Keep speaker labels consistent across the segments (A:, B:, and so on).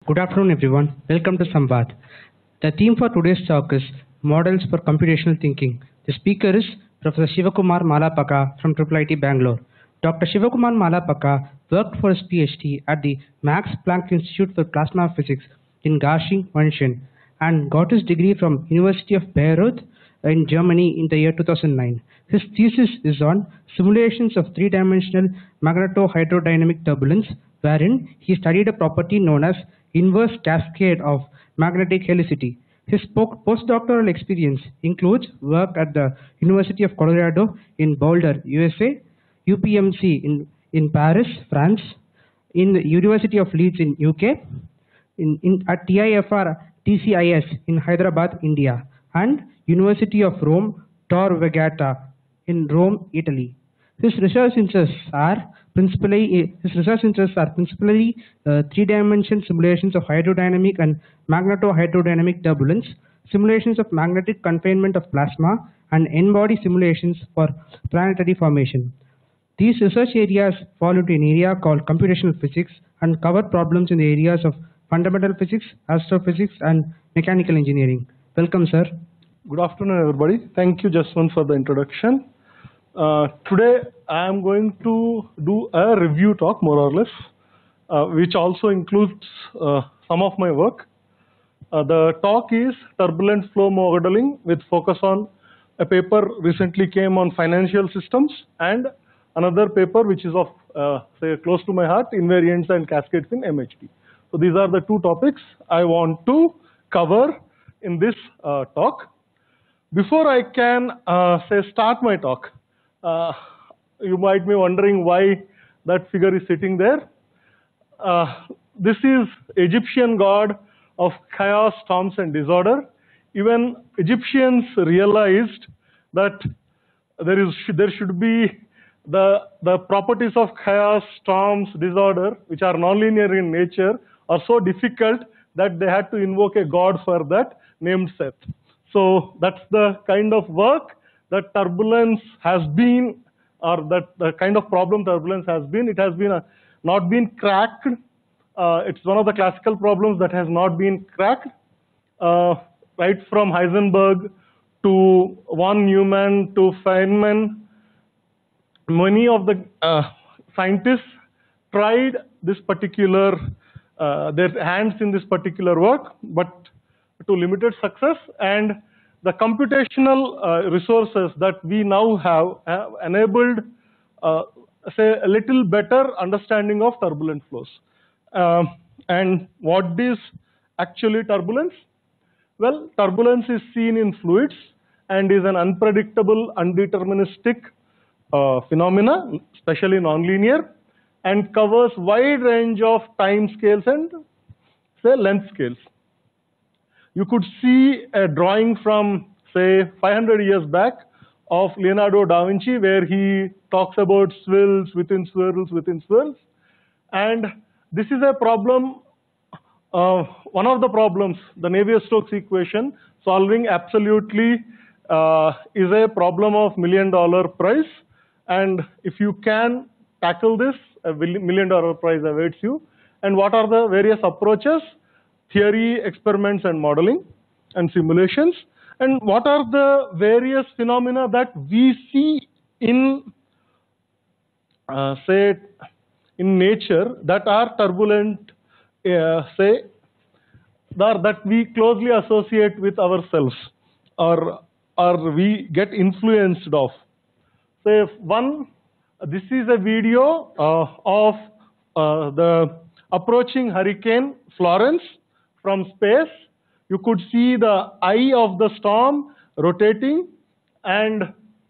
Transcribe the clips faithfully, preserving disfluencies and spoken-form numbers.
A: Good afternoon, everyone. Welcome to Samvad. The theme for today's talk is Models for Computational Thinking. The speaker is Professor Sivakumar Malapaka from I I T Bangalore. Doctor Sivakumar Malapaka worked for his PhD at the Max Planck Institute for Plasma Physics in Garching, München, and got his degree from University of Bayreuth in Germany in the year two thousand nine. His thesis is on simulations of three-dimensional magnetohydrodynamic turbulence, wherein he studied a property known as inverse cascade of magnetic helicity. His postdoctoral experience includes work at the University of Colorado in Boulder, U S A, U P M C in, in Paris, France, in the University of Leeds in U K, in, in, at T I F R T C I S in Hyderabad, India, and University of Rome Tor Vergata in Rome, Italy. His research interests are principally his research interests are principally uh, three-dimensional simulations of hydrodynamic and magnetohydrodynamic turbulence, simulations of magnetic confinement of plasma, and n-body simulations for planetary formation. These research areas fall into an area called computational physics and cover problems in the areas of fundamental physics, astrophysics, and mechanical engineering. Welcome, sir.
B: Good afternoon, everybody. Thank you, Jaswant, for the introduction. Uh, today, I am going to do a review talk, more or less, uh, which also includes uh, some of my work. Uh, the talk is Turbulent Flow Modeling with focus on a paper recently came on financial systems and another paper which is of, uh, say, close to my heart, invariants and cascades in M H D. So these are the two topics I want to cover in this uh, talk. Before I can, uh, say, start my talk, uh, you might be wondering why that figure is sitting there. Uh, this is Egyptian god of chaos, storms, and disorder. Even Egyptians realized that there is there should be the the properties of chaos, storms, disorder, which are nonlinear in nature, are so difficult that they had to invoke a god for that named Seth. So that's the kind of work that turbulence has been, or that the kind of problem turbulence has been. It has been a, not been cracked. Uh, it's one of the classical problems that has not been cracked. Uh, right from Heisenberg to von Neumann to Feynman, many of the uh, scientists tried this particular, uh, their hands in this particular work, but to limited success, and the computational uh, resources that we now have, have enabled, uh, say, a little better understanding of turbulent flows. Um, and what is actually turbulence? Well, turbulence is seen in fluids and is an unpredictable, undeterministic uh, phenomena, especially nonlinear, and covers wide range of time scales and, say, length scales. You could see a drawing from, say, five hundred years back of Leonardo da Vinci, where he talks about swirls within swirls within swirls. And this is a problem, uh, one of the problems, the Navier-Stokes equation, solving absolutely uh, is a problem of million dollar price. And if you can tackle this, a million dollar prize awaits you. And what are the various approaches? Theory, experiments, and modeling, and simulations. And what are the various phenomena that we see in, uh, say, in nature that are turbulent, uh, say, that we closely associate with ourselves, or, or we get influenced of. Say, one, this is a video uh, of uh, the approaching hurricane Florence from space. You could see the eye of the storm rotating, and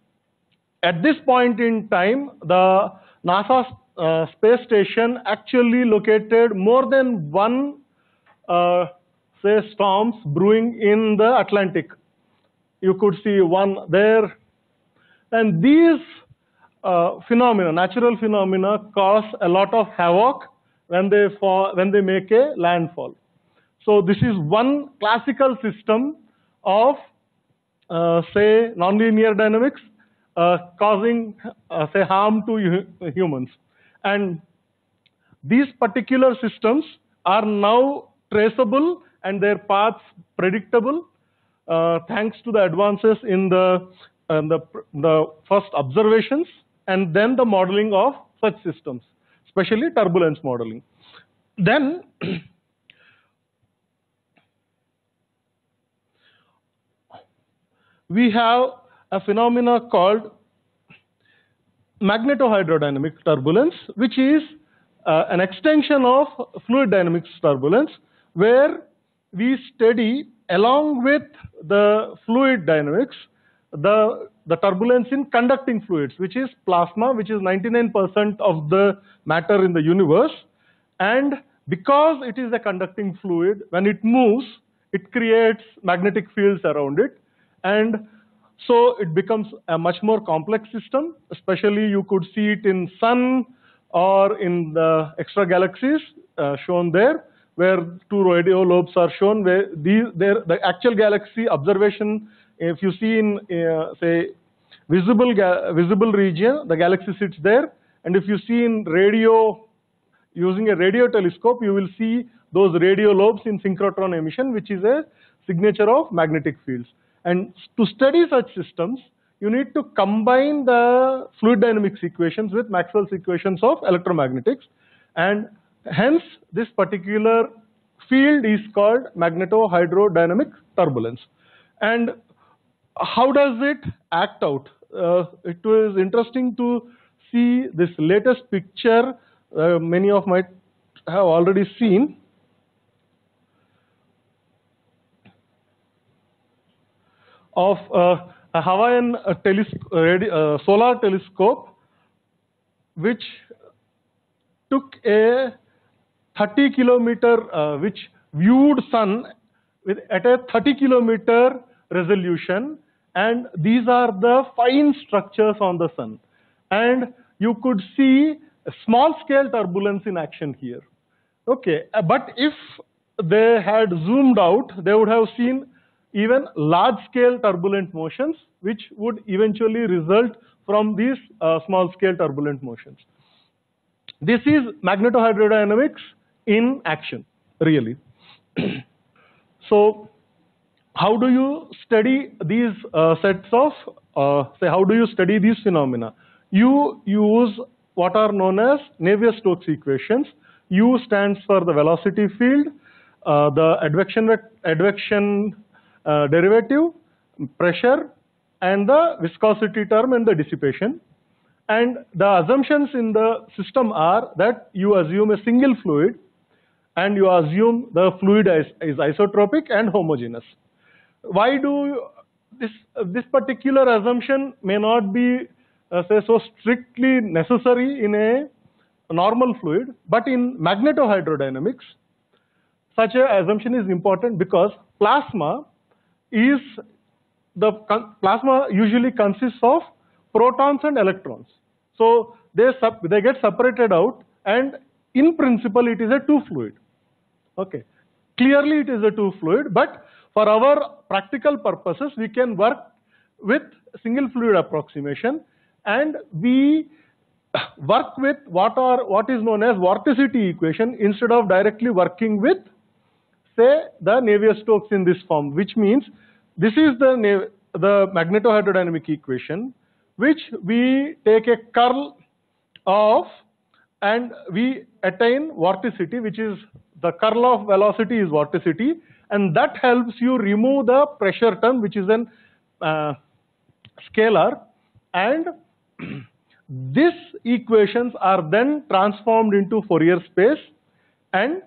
B: at this point in time, the NASA uh, space station actually located more than one, uh, say, storms brewing in the Atlantic. You could see one there, and these uh, phenomena, natural phenomena, cause a lot of havoc when they fall, when they make a landfall. So this is one classical system of, uh, say, nonlinear dynamics uh, causing, uh, say, harm to humans. And these particular systems are now traceable and their paths predictable, uh, thanks to the advances in the, uh, the, the first observations and then the modeling of such systems, especially turbulence modeling. Then we have a phenomena called magnetohydrodynamic turbulence, which is uh, an extension of fluid dynamics turbulence, where we study along with the fluid dynamics the, the turbulence in conducting fluids, which is plasma, which is ninety-nine percent of the matter in the universe. And because it is a conducting fluid, when it moves, it creates magnetic fields around it. And so it becomes a much more complex system, especially you could see it in sun or in the extra galaxies uh, shown there, where two radio lobes are shown, where these, there, the actual galaxy observation, if you see in, uh, say, visible, visible region, the galaxy sits there. And if you see in radio, using a radio telescope, you will see those radio lobes in synchrotron emission, which is a signature of magnetic fields. And to study such systems, you need to combine the fluid dynamics equations with Maxwell's equations of electromagnetics. And hence, this particular field is called magnetohydrodynamic turbulence. And how does it act out? Uh, it was interesting to see this latest picture. Uh, many of might have already seen. Of uh, a Hawaiian uh, uh, solar telescope, which took a thirty kilometer, uh, which viewed sun with, at a thirty kilometer resolution, and these are the fine structures on the sun. And you could see a small scale turbulence in action here. Okay, but if they had zoomed out, they would have seen even large-scale turbulent motions, which would eventually result from these uh, small-scale turbulent motions. This is magnetohydrodynamics in action, really. So, how do you study these uh, sets of, uh, say, how do you study these phenomena? You use what are known as Navier-Stokes equations. U stands for the velocity field, uh, the advection, advection Uh, derivative, pressure, and the viscosity term and the dissipation. And the assumptions in the system are that you assume a single fluid and you assume the fluid is, is isotropic and homogeneous. Why do you, this, uh, this particular assumption may not be uh, say so strictly necessary in a normal fluid, but in magnetohydrodynamics, such an assumption is important because plasma is the plasma usually consists of protons and electrons. So they sub, they get separated out, and in principle it is a two fluid. Okay, clearly it is a two fluid, but for our practical purposes we can work with single fluid approximation, and we work with what are what is known as vorticity equation instead of directly working with, say, the Navier-Stokes in this form, which means this is the, the magnetohydrodynamic equation, which we take a curl of and we attain vorticity, which is the curl of velocity is vorticity, and that helps you remove the pressure term, which is an uh, scalar, and these equations are then transformed into Fourier space and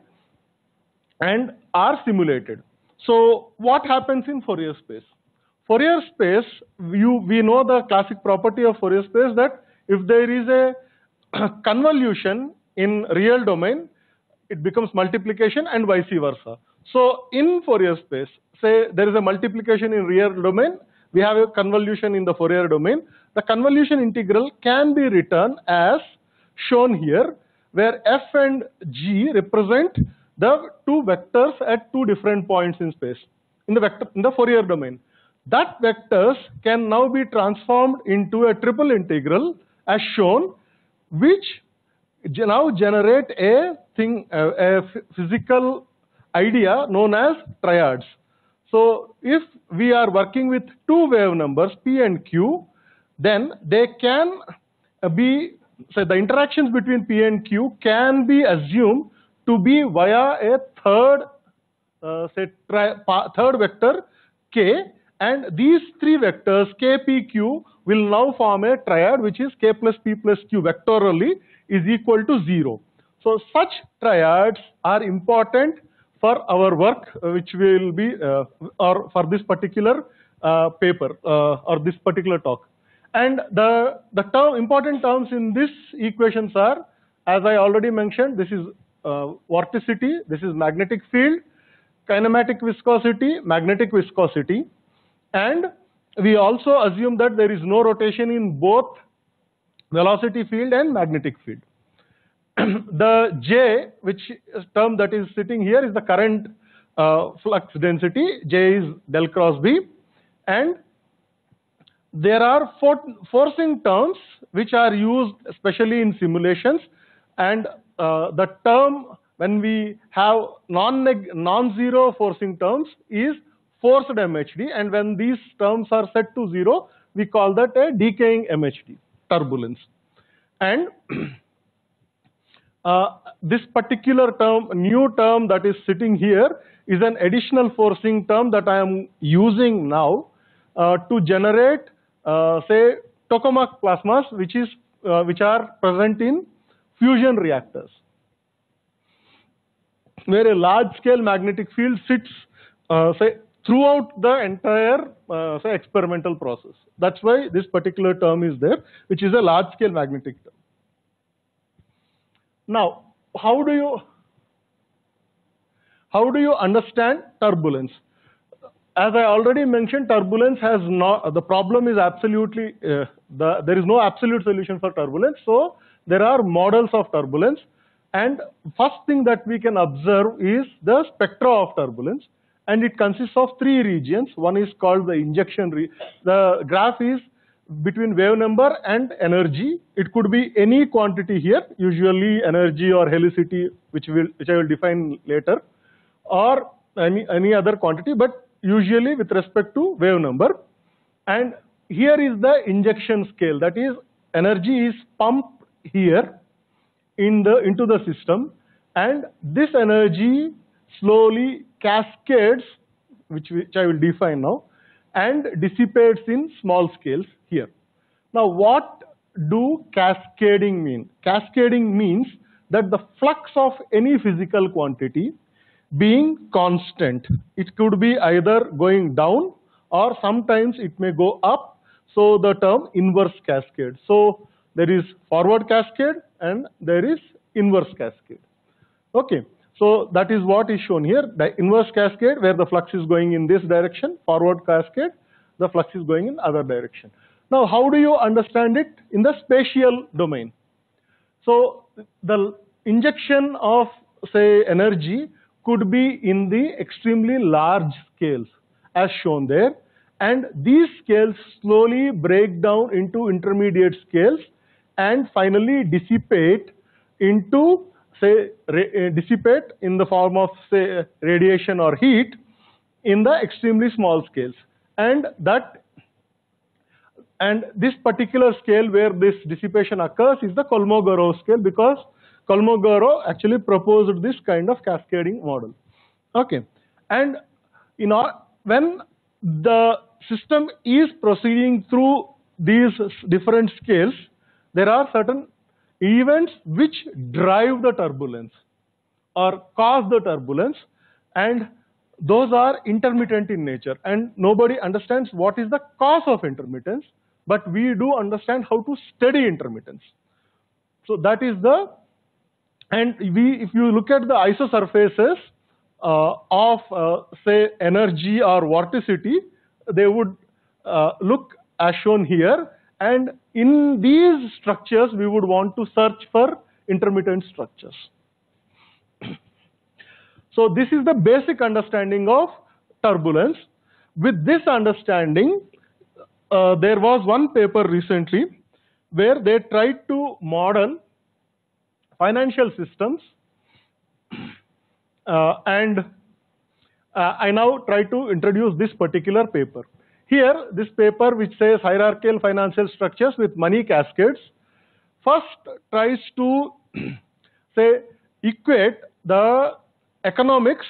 B: and are simulated. So what happens in Fourier space? Fourier space, you, we know the classic property of Fourier space, that if there is a convolution in real domain, it becomes multiplication and vice versa. So in Fourier space, say there is a multiplication in real domain, we have a convolution in the Fourier domain. The convolution integral can be written as shown here, where f and g represent the two vectors at two different points in space, in the vector, in the Fourier domain. That vectors can now be transformed into a triple integral as shown, which now generate a thing, a, a physical idea known as triads. So if we are working with two wave numbers P and Q, then they can be, so the interactions between P and Q can be assumed to be via a third, uh, say, tri third vector K, and these three vectors K, P, Q will now form a triad, which is K plus P plus Q vectorially is equal to zero. So such triads are important for our work, uh, which will be, uh, or for this particular uh, paper uh, or this particular talk. And the, the term, important terms in this equations are, as I already mentioned, this is uh, vorticity, this is magnetic field, kinematic viscosity, magnetic viscosity, and we also assume that there is no rotation in both velocity field and magnetic field. The J, which is term that is sitting here, is the current uh, flux density. J is del cross B, and there are for forcing terms which are used especially in simulations, and uh, the term when we have non non-zero forcing terms is forced M H D, and when these terms are set to zero, we call that a decaying M H D, turbulence. And uh, this particular term, new term that is sitting here, is an additional forcing term that I am using now uh, to generate, uh, say, tokamak plasmas, which is uh, which are present in fusion reactors, where a large-scale magnetic field sits, uh, say, throughout the entire, uh, say, experimental process. That's why this particular term is there, which is a large-scale magnetic term. Now, how do you how do you understand turbulence? As I already mentioned, turbulence has not, the problem is absolutely, uh, the, there is no absolute solution for turbulence. So there are models of turbulence, and first thing that we can observe is the spectra of turbulence, and it consists of three regions. One is called the injection region. The graph is between wave number and energy. It could be any quantity here, usually energy or helicity, which will which I will define later, or any any other quantity, but usually with respect to wave number. And here is the injection scale, that is, energy is pumped here in the into the system, and this energy slowly cascades, which, which I will define now, and dissipates in small scales here. Now, what do cascading mean? Cascading means that the flux of any physical quantity being constant. It could be either going down or sometimes it may go up. So the term inverse cascade. So there is forward cascade and there is inverse cascade. Okay. So that is what is shown here. The inverse cascade, where the flux is going in this direction. Forward cascade, the flux is going in other direction. Now, how do you understand it in the spatial domain? So the injection of, say, energy could be in the extremely large scales as shown there, and these scales slowly break down into intermediate scales and finally dissipate into, say, uh, dissipate in the form of, say, radiation or heat in the extremely small scales. And that and this particular scale where this dissipation occurs is the Kolmogorov scale, because Kolmogorov actually proposed this kind of cascading model. Okay, and in our, when the system is proceeding through these different scales, there are certain events which drive the turbulence or cause the turbulence, and those are intermittent in nature, and nobody understands what is the cause of intermittence, but we do understand how to study intermittence. So that is the, and we, if you look at the isosurfaces uh, of, uh, say, energy or vorticity, they would uh, look as shown here, and in these structures we would want to search for intermittent structures. So this is the basic understanding of turbulence. With this understanding, uh, there was one paper recently where they tried to model financial systems uh, and uh, I now try to introduce this particular paper. Here, this paper which says hierarchical financial structures with money cascades, first tries to say equate the economics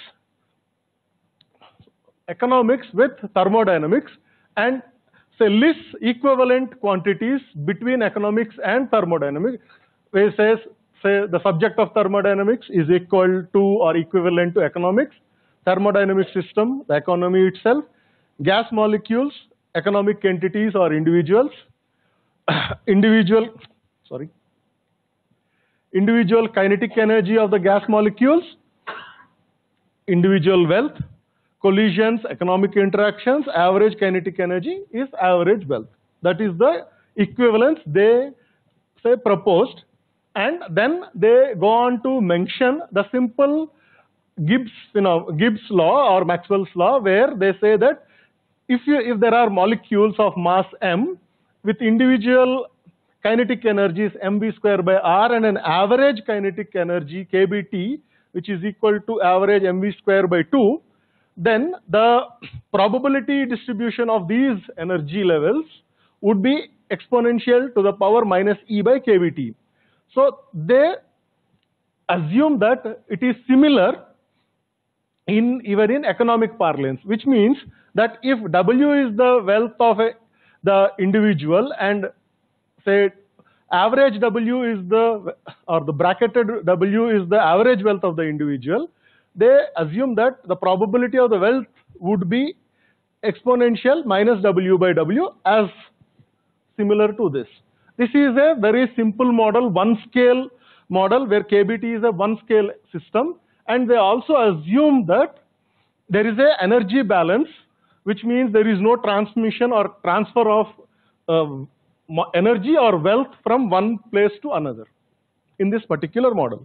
B: economics with thermodynamics and say lists equivalent quantities between economics and thermodynamics, where it says say the subject of thermodynamics is equal to or equivalent to economics, thermodynamic system, the economy itself, gas molecules, economic entities or individuals, individual sorry individual kinetic energy of the gas molecules, individual wealth, collisions, economic interactions, average kinetic energy is average wealth. That is the equivalence they say proposed, and then they go on to mention the simple Gibbs, you know, Gibbs law or Maxwell's law, where they say that if you if there are molecules of mass m with individual kinetic energies mv square by r and an average kinetic energy kbt, which is equal to average mv square by two, then the probability distribution of these energy levels would be exponential to the power minus e by kbt. So they assume that it is similar in even in economic parlance, which means that if W is the wealth of a, the individual and say average W is the or the bracketed W is the average wealth of the individual, they assume that the probability of the wealth would be exponential minus W by W as similar to this. This is a very simple model, one scale model where K B T is a one scale system, and they also assume that there is a energy balance, which means there is no transmission or transfer of uh, energy or wealth from one place to another in this particular model.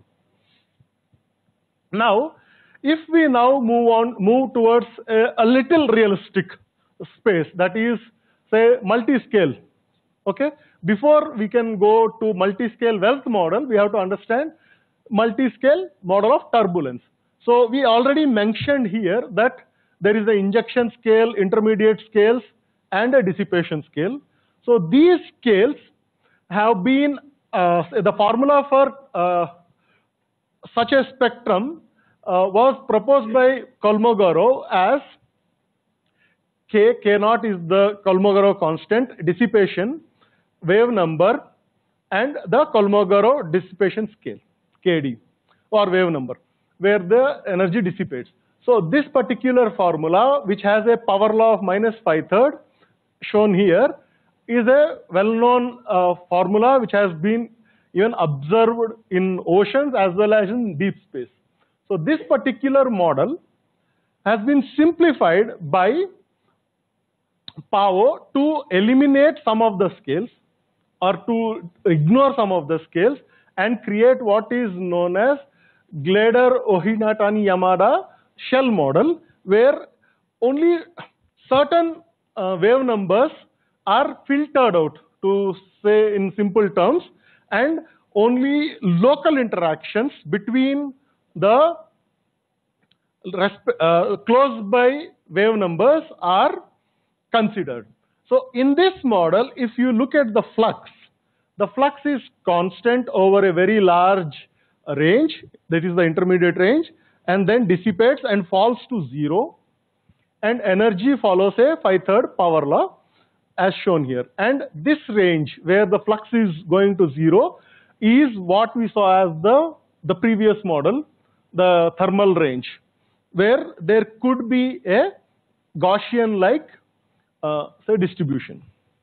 B: Now, if we now move on, move towards a, a little realistic space, that is, say, multi-scale. Okay, before we can go to multi-scale wealth model, we have to understand multi-scale model of turbulence. So we already mentioned here that there is an injection scale, intermediate scales, and a dissipation scale. So these scales have been uh, the formula for uh, such a spectrum uh, was proposed by Kolmogorov as K, K naught is the Kolmogorov constant, dissipation, wave number, and the Kolmogorov dissipation scale, K D, or wave number, where the energy dissipates. So this particular formula, which has a power law of minus five third, shown here, is a well-known uh, formula which has been even observed in oceans as well as in deep space. So this particular model has been simplified by Pao to eliminate some of the scales or to ignore some of the scales and create what is known as Glader-Ohinatani-Yamada shell model, where only certain uh, wave numbers are filtered out, to say in simple terms, and only local interactions between the uh, close by wave numbers are considered. So in this model, if you look at the flux, the flux is constant over a very large range, that is the intermediate range, and then dissipates and falls to zero, and energy follows a five third power law as shown here. And this range where the flux is going to zero is what we saw as the, the previous model, the thermal range, where there could be a Gaussian-like uh, say distribution.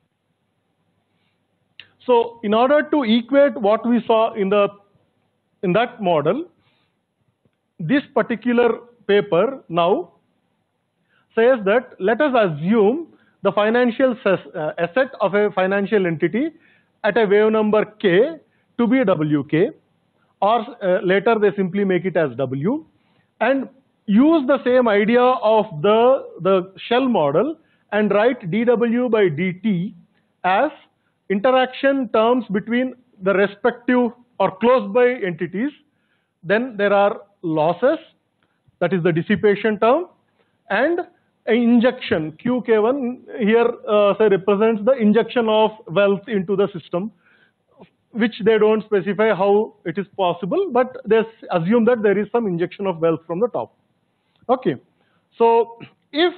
B: So in order to equate what we saw in the in that model, this particular paper now says that let us assume the financial asset of a financial entity at a wave number k to be W K, or uh, later they simply make it as W, and use the same idea of the, the shell model and write dW by dt as interaction terms between the respective or close by entities. Then there are losses, that is the dissipation term, and an injection, Q K one here uh, say represents the injection of wealth into the system, which they don't specify how it is possible, but they assume that there is some injection of wealth from the top. Okay, so if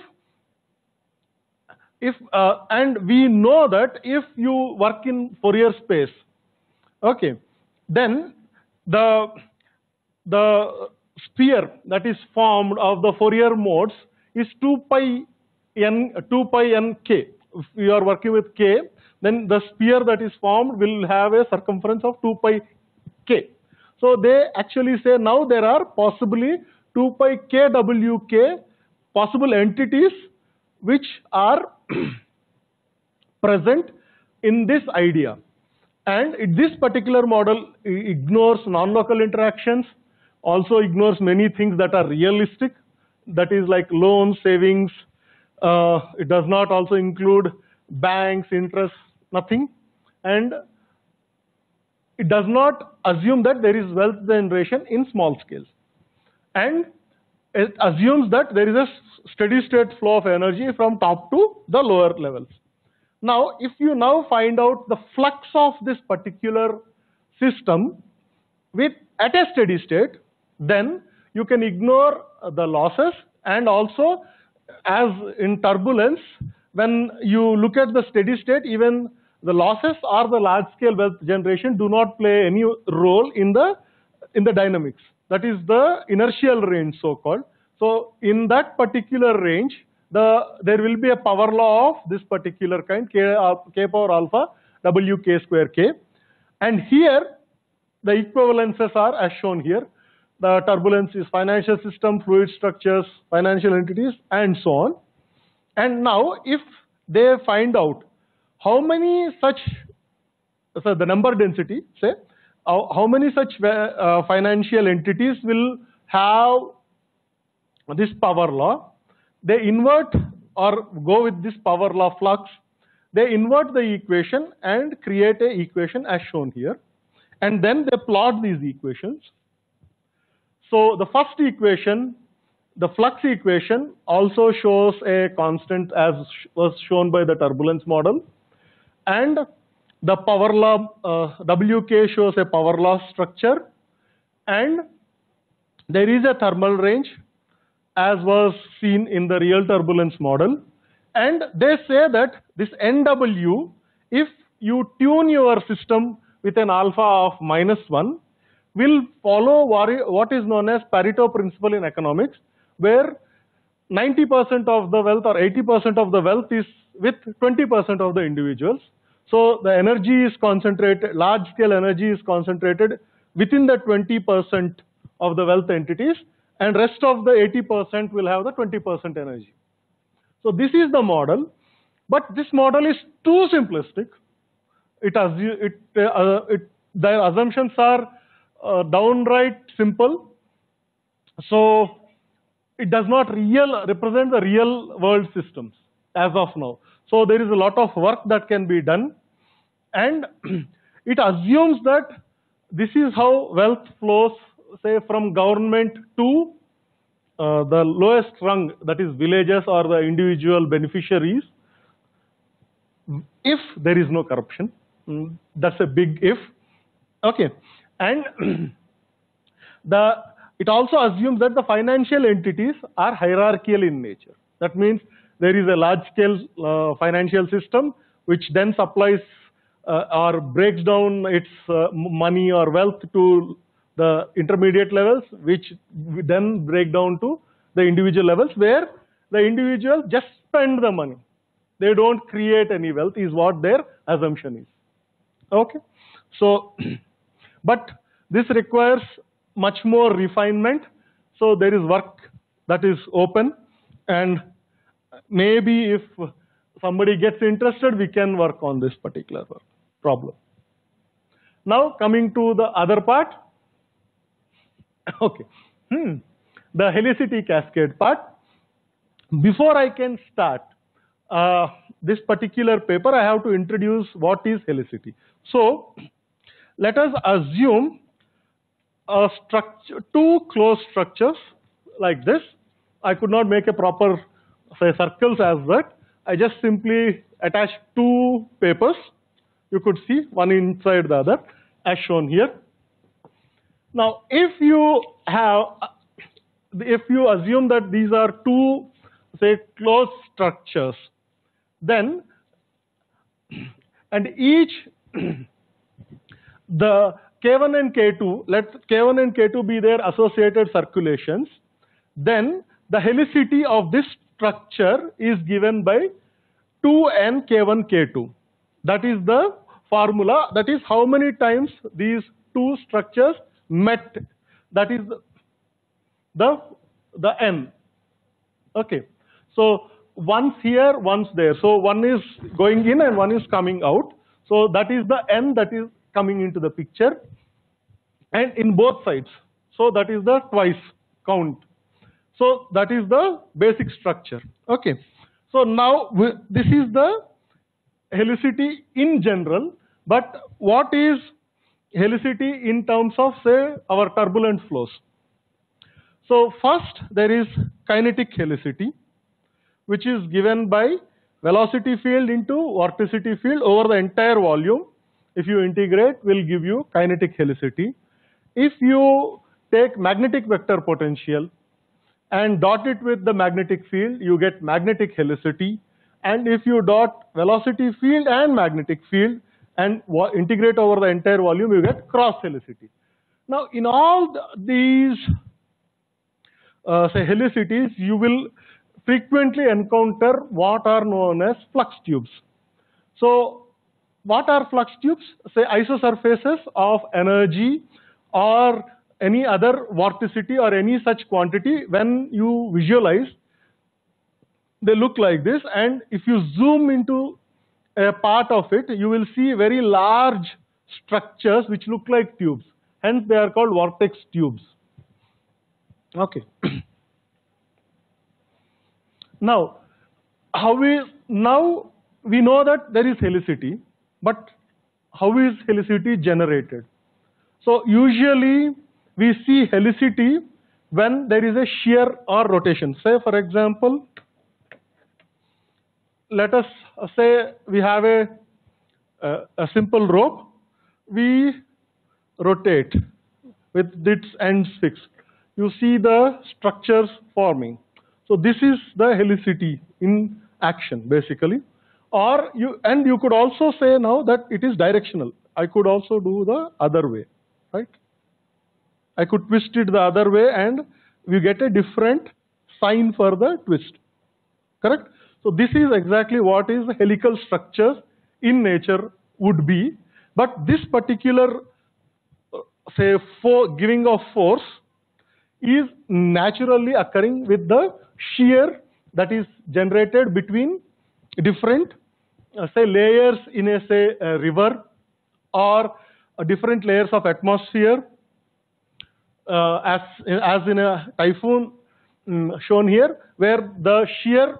B: if uh, and we know that if you work in Fourier space, okay, then the the sphere that is formed of the Fourier modes is two pi n two pi n k. If you are working with k, then the sphere that is formed will have a circumference of two pi k. So they actually say now there are possibly two pi k w k possible entities which are present in this idea. And this particular model ignores non-local interactions, also ignores many things that are realistic, that is like loans, savings. Uh, it does not also include banks, interest, nothing. And it does not assume that there is wealth generation in small scales. And it assumes that there is a steady state flow of energy from top to the lower levels. Now, if you now find out the flux of this particular system with at a steady state, then you can ignore the losses, and also as in turbulence, when you look at the steady state, even the losses or the large scale wealth generation do not play any role in the in the dynamics. That is the inertial range, so called. So in that particular range, the there will be a power law of this particular kind, k, uh, k power alpha w k square k, and here the equivalences are as shown here. The turbulence is financial system, fluid structures, financial entities, and so on. And now if they find out how many such, so the number density, say, how, how many such uh, financial entities will have this power law, they invert or go with this power law flux, they invert the equation and create a equation as shown here, and then they plot these equations. So the first equation, the flux equation, also shows a constant as was shown by the turbulence model, and the power law uh, W K shows a power law structure, and there is a thermal range as was seen in the real turbulence model, and they say that this N W, if you tune your system with an alpha of minus one, will follow what is known as Pareto principle in economics, where ninety percent of the wealth or eighty percent of the wealth is with twenty percent of the individuals. So the energy is concentrated, large scale energy is concentrated within the twenty percent of the wealth entities, and rest of the eighty percent will have the twenty percent energy. So this is the model, but this model is too simplistic. It, it, uh, it their assumptions are uh, downright simple, so it does not real represent the real world systems as of now. So there is a lot of work that can be done, and it assumes that this is how wealth flows, say, from government to uh, the lowest rung, that is villages or the individual beneficiaries, if there is no corruption. That's a big if. Okay, and the it also assumes that the financial entities are hierarchical in nature. That means there is a large-scale uh, financial system which then supplies uh, or breaks down its uh, money or wealth to the intermediate levels, which then break down to the individual levels, where the individual just spend the money. They don't create any wealth, is what their assumption is. Okay, so but this requires much more refinement. So there is work that is open, and maybe if somebody gets interested, we can work on this particular problem. Now coming to the other part. Okay, hmm. the helicity cascade part. Before I can start uh, this particular paper, I have to introduce what is helicity. So let us assume a structure, two closed structures like this. I could not make a proper, say, circles as that. I just simply attached two papers. You could see one inside the other as shown here. Now, if you have, if you assume that these are two, say, closed structures, then, and each, the K one and K two, let K one and K two be their associated circulations, then the helicity of this structure is given by two n K one K two. That is the formula, that is how many times these two structures met, that is the, the n. Okay, so once here, once there. So one is going in and one is coming out. So that is the n that is coming into the picture, and in both sides. So that is the twice count. So that is the basic structure. Okay, so now we, this is the helicity in general, but what is helicity in terms of, say, our turbulent flows? So first there is kinetic helicity, which is given by velocity field into vorticity field over the entire volume. If you integrate, will give you kinetic helicity. If you take magnetic vector potential and dot it with the magnetic field, you get magnetic helicity. And if you dot velocity field and magnetic field and integrate over the entire volume, you get cross helicity. Now, in all the, these uh, say helicities, you will frequently encounter what are known as flux tubes. So, what are flux tubes? Say isosurfaces of energy or any other vorticity or any such quantity. When you visualize, they look like this, and if you zoom into a part of it, you will see very large structures which look like tubes. Hence, they are called vortex tubes. Okay. Now, how we now we know that there is helicity, but how is helicity generated? So usually we see helicity when there is a shear or rotation. Say, for example, let us say we have a, a, a simple rope. We rotate with its ends fixed. You see the structures forming. So this is the helicity in action, basically. Or you, and you could also say now that it is directional. I could also do the other way, right? I could twist it the other way and we get a different sign for the twist, correct? So this is exactly what is the helical structures in nature would be. But this particular, uh, say, for giving of force is naturally occurring with the shear that is generated between different, uh, say, layers in a, say, a river, or uh, different layers of atmosphere, uh, as, as in a typhoon um, shown here, where the shear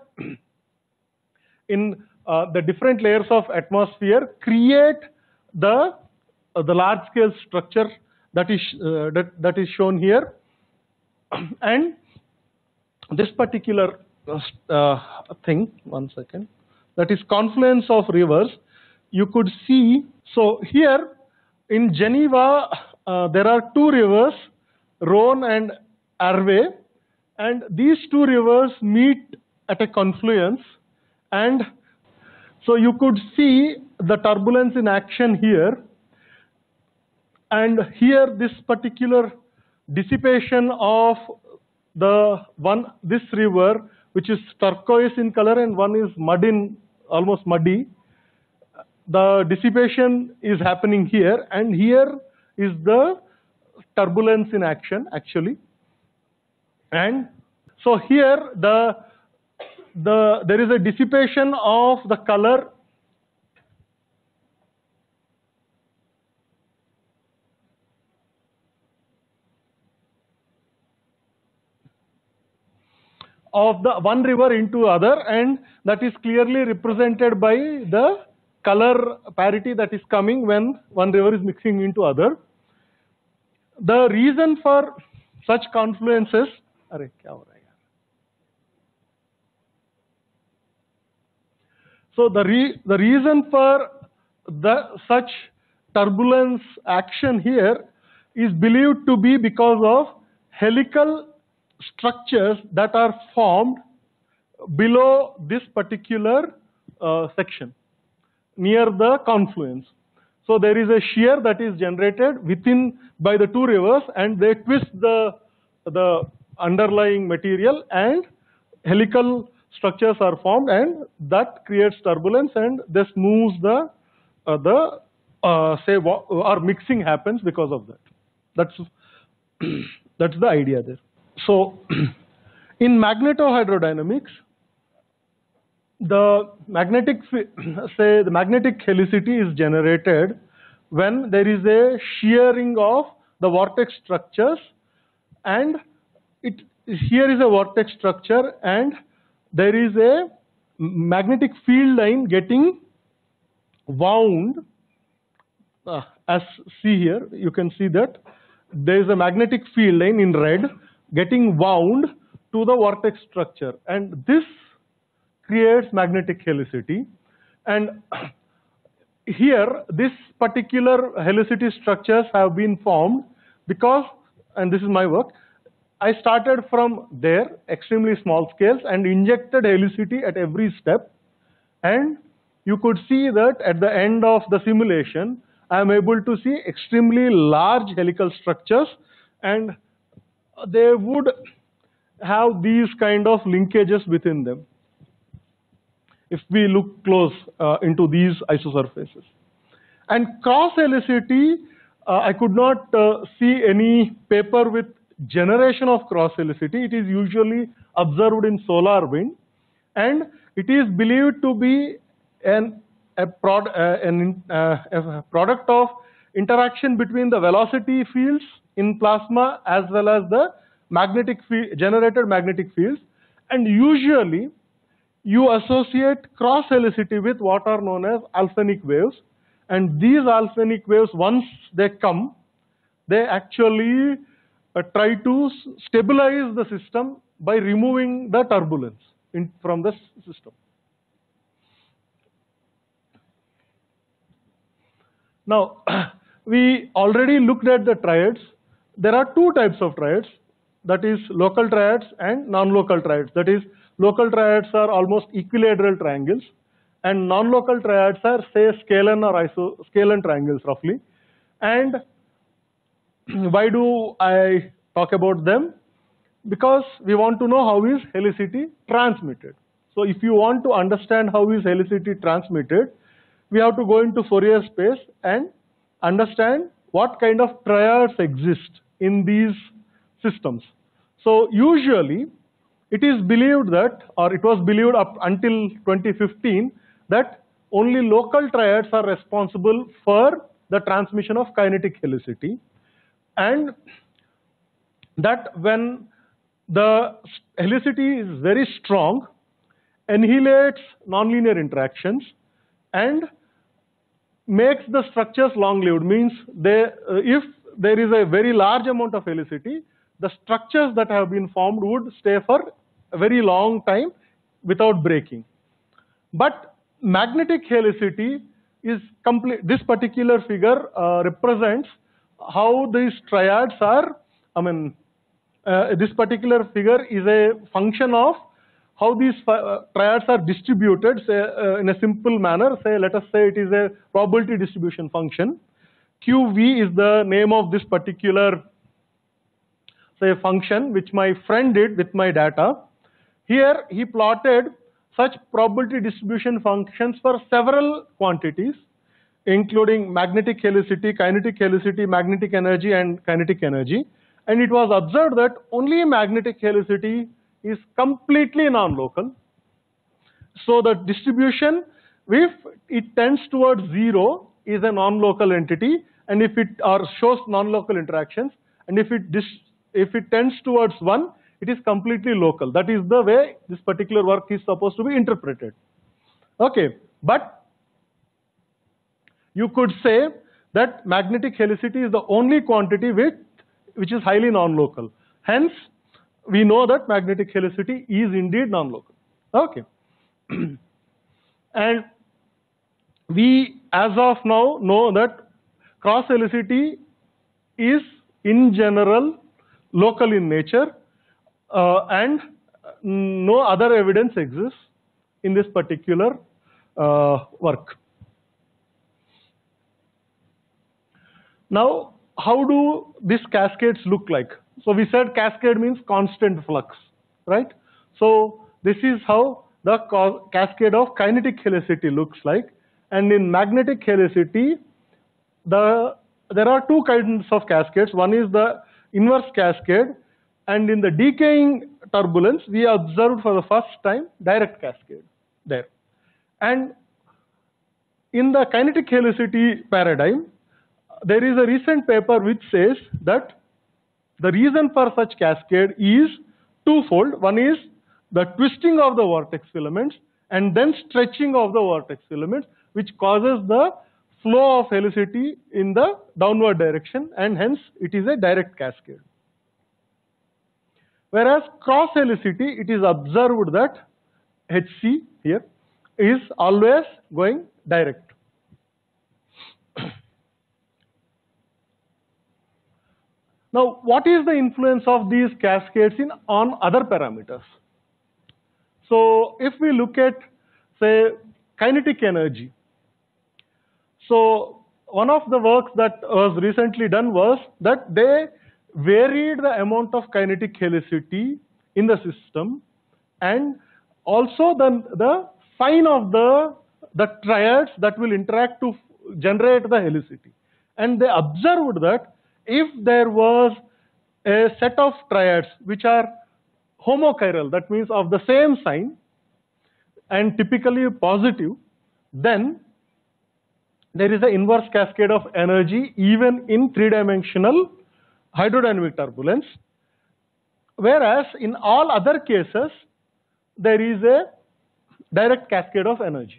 B: in uh, the different layers of atmosphere create the, uh, the large scale structure that is, uh, that, that is shown here. And this particular uh, thing, one second, that is confluence of rivers, you could see. So here in Geneva, uh, there are two rivers, Rhone and Arve, and these two rivers meet at a confluence, and so you could see the turbulence in action here, and here this particular dissipation of the one, this river, which is turquoise in color and one is mud in, almost muddy. The dissipation is happening here, and here is the turbulence in action actually. And so here the the there is a dissipation of the color of the one river into other, and that is clearly represented by the color parity that is coming when one river is mixing into other. The reason for such confluences, arre, kya ho raha hai yaar? So the, re the reason for the such turbulence action here is believed to be because of helical structures that are formed below this particular uh, section near the confluence. So there is a shear that is generated within by the two rivers, and they twist the the underlying material, and helical structures are formed, and that creates turbulence, and this moves the uh, the uh, say or mixing happens because of that. That's that's the idea there. So in magnetohydrodynamics, the magnetic say the magnetic helicity is generated when there is a shearing of the vortex structures, and it here is a vortex structure, and there is a magnetic field line getting wound. Uh, as see here, you can see that there is a magnetic field line in red getting wound to the vortex structure, and this creates magnetic helicity. And here this particular helicity structures have been formed because, and this is my work, I started from there, extremely small scales, and injected helicity at every step, and you could see that at the end of the simulation I am able to see extremely large helical structures, and they would have these kind of linkages within them if we look close uh, into these isosurfaces. And cross helicity, uh, I could not uh, see any paper with generation of cross helicity. It is usually observed in solar wind, and it is believed to be an a, prod, uh, an, uh, a product of interaction between the velocity fields in plasma as well as the magnetic field, generated magnetic fields, and usually you associate cross helicity with what are known as Alfvénic waves, and these Alfvénic waves, once they come, they actually uh, try to stabilize the system by removing the turbulence in, from the system. Now, we already looked at the triads. There are two types of triads, that is local triads and non-local triads. That is, local triads are almost equilateral triangles, and non-local triads are, say, scalene or isoscalene triangles roughly. And why do I talk about them? Because we want to know how is helicity transmitted. So if you want to understand how is helicity transmitted, we have to go into Fourier space and understand what kind of triads exist in these systems. So usually it is believed that, or it was believed up until twenty fifteen, that only local triads are responsible for the transmission of kinetic helicity, and that when the helicity is very strong, annihilates nonlinear interactions and makes the structures long-lived. Means they, uh, if there is a very large amount of helicity, the structures that have been formed would stay for a very long time without breaking. But magnetic helicity is complete. This particular figure uh, represents how these triads are, I mean, uh, this particular figure is a function of how these uh, triads are distributed, say, uh, in a simple manner. Say, let us say it is a probability distribution function. Q V is the name of this particular, say, function which my friend did with my data. Here he plotted such probability distribution functions for several quantities, including magnetic helicity, kinetic helicity, magnetic energy, and kinetic energy. And it was observed that only magnetic helicity is completely non-local. So the distribution, if it tends towards zero, is a non-local entity, and if it or shows non-local interactions, and if it dis, if it tends towards one, it is completely local. That is the way this particular work is supposed to be interpreted. Okay, but you could say that magnetic helicity is the only quantity with which is highly non-local. Hence, we know that magnetic helicity is indeed non-local. Okay. And we, as of now, know that cross helicity is in general local in nature, uh, and no other evidence exists in this particular uh, work. Now, how do these cascades look like? So we said cascade means constant flux, right? So this is how the cascade of kinetic helicity looks like. And in magnetic helicity, the there are two kinds of cascades. One is the inverse cascade, and in the decaying turbulence, we observed for the first time direct cascade there. And in the kinetic helicity paradigm, there is a recent paper which says that the reason for such cascade is twofold. One is the twisting of the vortex filaments and then stretching of the vortex filaments, which causes the flow of helicity in the downward direction, and hence it is a direct cascade. Whereas cross helicity, it is observed that H C here is always going direct. Now, what is the influence of these cascades in, on other parameters? So, if we look at, say, kinetic energy. So, one of the works that was recently done was that they varied the amount of kinetic helicity in the system, and also the, the sign of the, the triads that will interact to generate the helicity. And they observed that if there was a set of triads which are homochiral, that means of the same sign and typically positive, then there is an inverse cascade of energy even in three-dimensional hydrodynamic turbulence, whereas in all other cases there is a direct cascade of energy.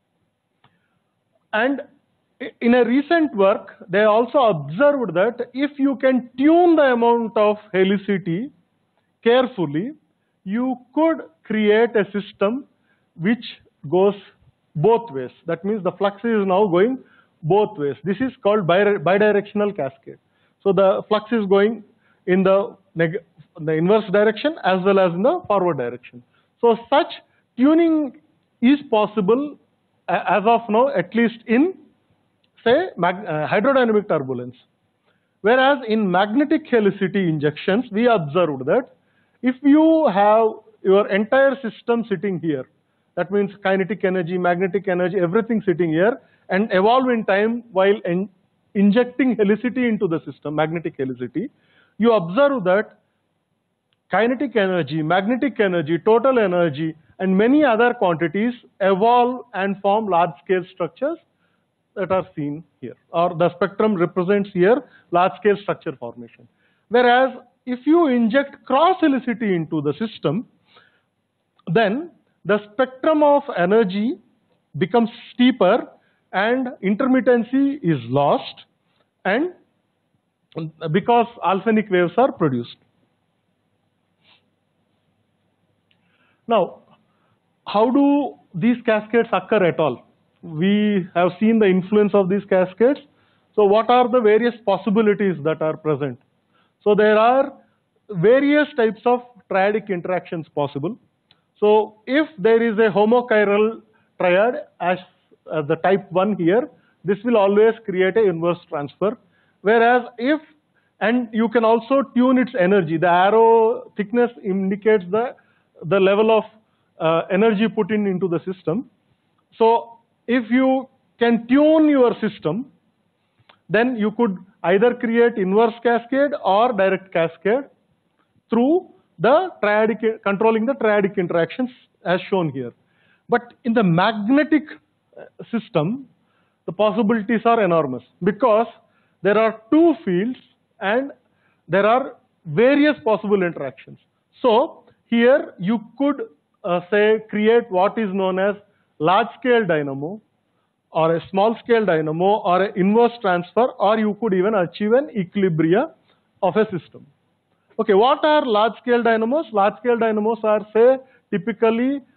B: And in a recent work, they also observed that if you can tune the amount of helicity carefully, you could create a system which goes both ways. That means the flux is now going both ways. This is called bidirectional cascade. So the flux is going in the, the inverse direction as well as in the forward direction. So such tuning is possible as of now, at least in, say, mag uh, hydrodynamic turbulence. Whereas in magnetic helicity injections, we observed that if you have your entire system sitting here, that means kinetic energy, magnetic energy, everything sitting here, and evolve in time while in injecting helicity into the system, magnetic helicity, you observe that kinetic energy, magnetic energy, total energy, and many other quantities evolve and form large-scale structures that are seen here, or the spectrum represents here large-scale structure formation. Whereas if you inject cross helicity into the system, then the spectrum of energy becomes steeper and intermittency is lost, and because alphanic waves are produced. Now, how do these cascades occur at all? We have seen the influence of these cascades. So what are the various possibilities that are present? So there are various types of triadic interactions possible. So if there is a homochiral triad as, as the type one here, this will always create an inverse transfer. Whereas if, and you can also tune its energy, the arrow thickness indicates the, the level of uh, energy put in into the system. So if you can tune your system, then you could either create inverse cascade or direct cascade through the triadic, controlling the triadic interactions as shown here. But in the magnetic system, the possibilities are enormous because there are two fields and there are various possible interactions. So here you could uh, say create what is known as large-scale dynamo or a small-scale dynamo or an inverse transfer, or you could even achieve an equilibria of a system. Okay, what are large-scale dynamos? Large-scale dynamos are, say, typically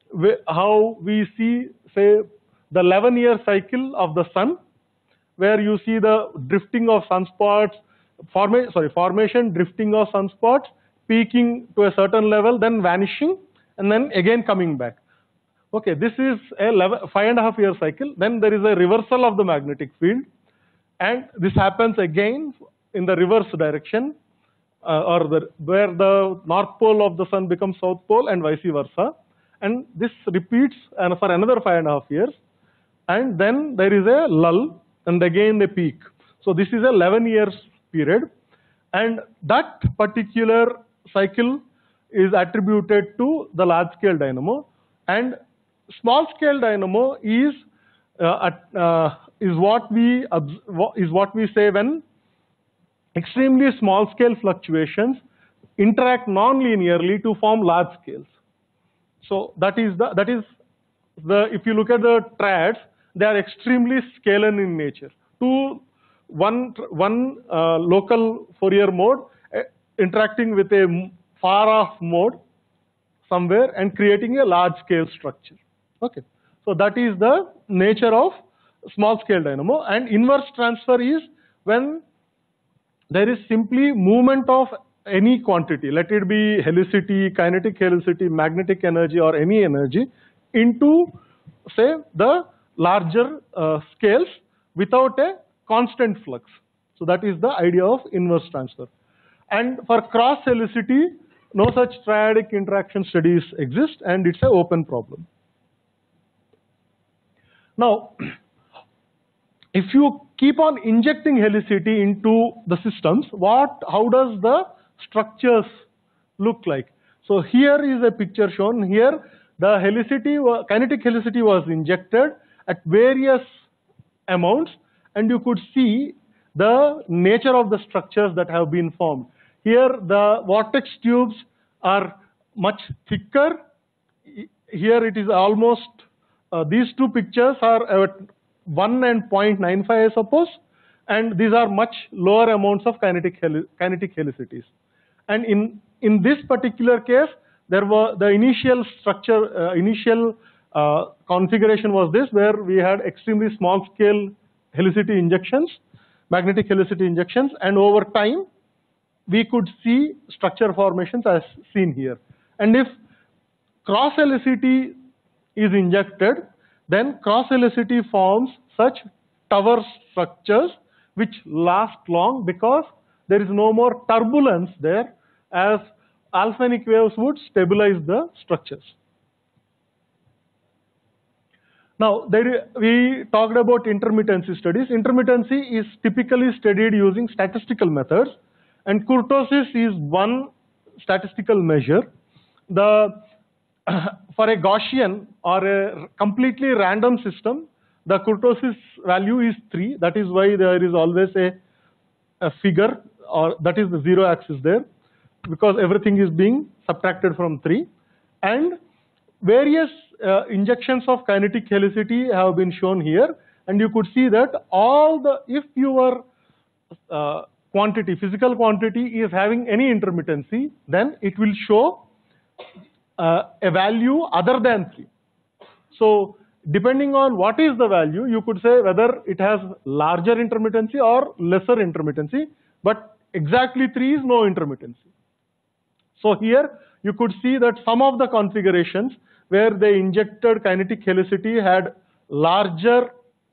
B: how we see, say, the eleven year cycle of the sun, where you see the drifting of sunspots, forma sorry, formation, drifting of sunspots, peaking to a certain level, then vanishing, and then again coming back. Okay, this is a eleven, five and a half year cycle. Then there is a reversal of the magnetic field, and this happens again in the reverse direction, uh, or the, where the north pole of the sun becomes south pole and vice versa. And this repeats and for another five and a half years. And then there is a lull and again a peak. So this is a eleven years period. And that particular cycle is attributed to the large scale dynamo. And small scale dynamo is uh, uh, is what we is what we say when extremely small scale fluctuations interact non-linearly to form large scales. So that is the that is the if you look at the triads, they are extremely scalar in nature. Two one one uh, local Fourier mode uh, interacting with a far off mode somewhere and creating a large scale structure. Okay, so that is the nature of small scale dynamo. And inverse transfer is when there is simply movement of any quantity, let it be helicity, kinetic helicity, magnetic energy, or any energy, into, say, the larger uh, scales without a constant flux. So that is the idea of inverse transfer. And for cross helicity, no such triadic interaction studies exist, and it's an open problem. Now, if you keep on injecting helicity into the systems, what, how does the structures look like? So here is a picture shown. Here the helicity, kinetic helicity was injected at various amounts, and you could see the nature of the structures that have been formed. Here the vortex tubes are much thicker. Here it is almost, uh, these two pictures are at one and zero point nine five, I suppose, and these are much lower amounts of kinetic heli kinetic helicities. And in in this particular case, there were the initial structure, uh, initial uh, configuration was this, where we had extremely small scale helicity injections, magnetic helicity injections, and over time we could see structure formations as seen here. And if cross helicity is injected, then cross helicity forms such tower structures which last long because there is no more turbulence there, as alphanic waves would stabilize the structures. Now, there, we talked about intermittency studies. Intermittency is typically studied using statistical methods, and kurtosis is one statistical measure. The for a Gaussian or a completely random system, the kurtosis value is three. That is why there is always a, a figure, or that is the zero axis there, because everything is being subtracted from three. And various uh, injections of kinetic helicity have been shown here, and you could see that all the, if your uh, quantity, physical quantity is having any intermittency, then it will show uh, a value other than three. So depending on what is the value, you could say whether it has larger intermittency or lesser intermittency, but exactly three is no intermittency. So here you could see that some of the configurations where they injected kinetic helicity had larger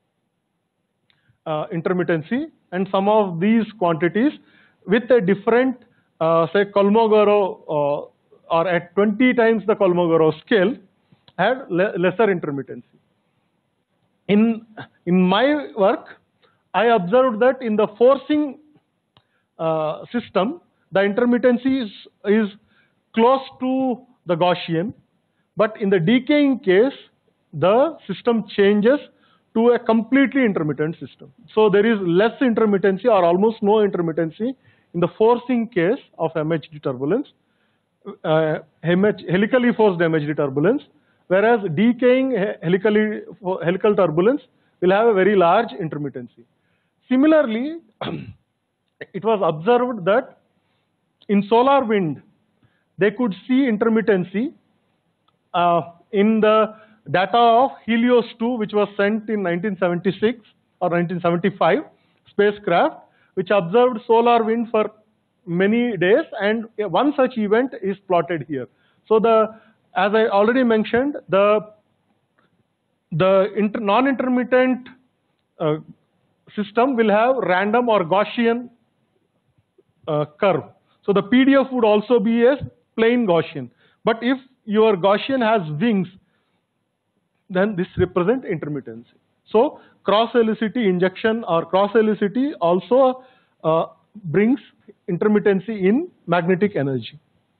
B: uh, intermittency, and some of these quantities with a different, uh, say, Kolmogorov, uh, or at twenty times the Kolmogorov scale, had le lesser intermittency. In, in my work, I observed that in the forcing uh, system, the intermittency is, is close to the Gaussian, but in the decaying case, the system changes to a completely intermittent system. So there is less intermittency or almost no intermittency in the forcing case of M H D turbulence, uh, helically forced M H D turbulence, whereas decaying helically, helical turbulence will have a very large intermittency. Similarly, it was observed that in solar wind, they could see intermittency uh, in the data of Helios two, which was sent in nineteen seventy-six or nineteen seventy-five spacecraft, which observed solar wind for many days, and one such event is plotted here. So the, as I already mentioned, the the inter, non-intermittent uh, system will have random or Gaussian uh, curve. So the P D F would also be a plain Gaussian. But if your Gaussian has wings, then this represents intermittency. So cross-helicity injection or cross-helicity also uh, brings intermittency in magnetic energy.